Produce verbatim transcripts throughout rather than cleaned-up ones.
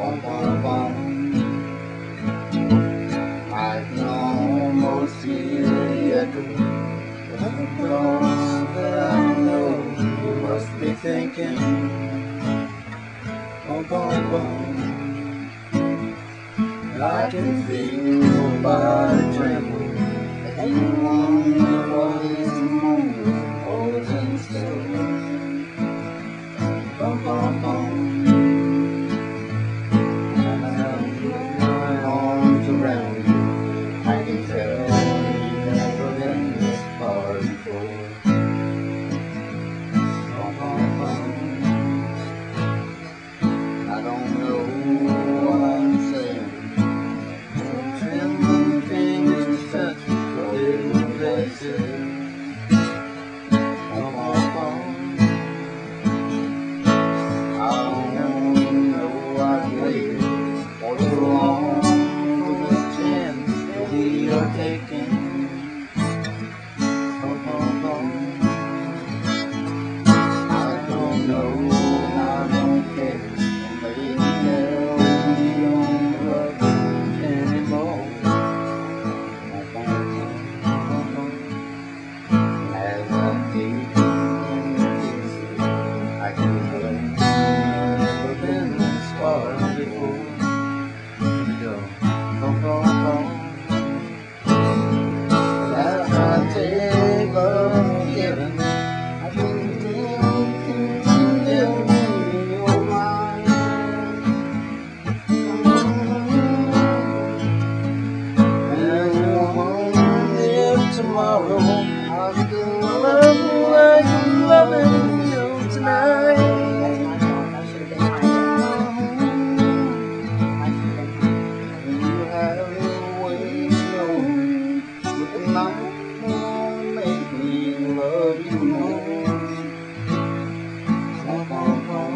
Bum, bum, bum. I can almost hear the echo of the thoughts that I know you must be thinking. Bum, bum, bum. I can feel your body tremble as you wonder what is the moment holds in store. Bum, bum, bum. And I'm putting my arms around you. I can tell you've never been this far before. Bum, bum, bum. I don't know what I'm saying. Trembling fingers touch forbidden places. Bum, bum, bum. I don't know I've waited for so long for this chance that we are taking. Bum, bum, bum. I don't know and I don't care. Maybe tell me you don't love me anymore. Bum, bum, bum, bum. As I take you in the pieces, I can tell you've never been this far before. Here we go. Bum, bum, bum. As I take love given, I can think in your mind. And I wonder if tomorrow I'll still love you like I'm loving you tonight. You have a way of knowing what night will make me love you more. Bum, bum, bum.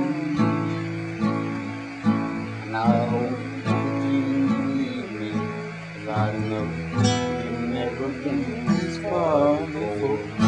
And I hope that you believe me, 'cause I know you've never been this far before.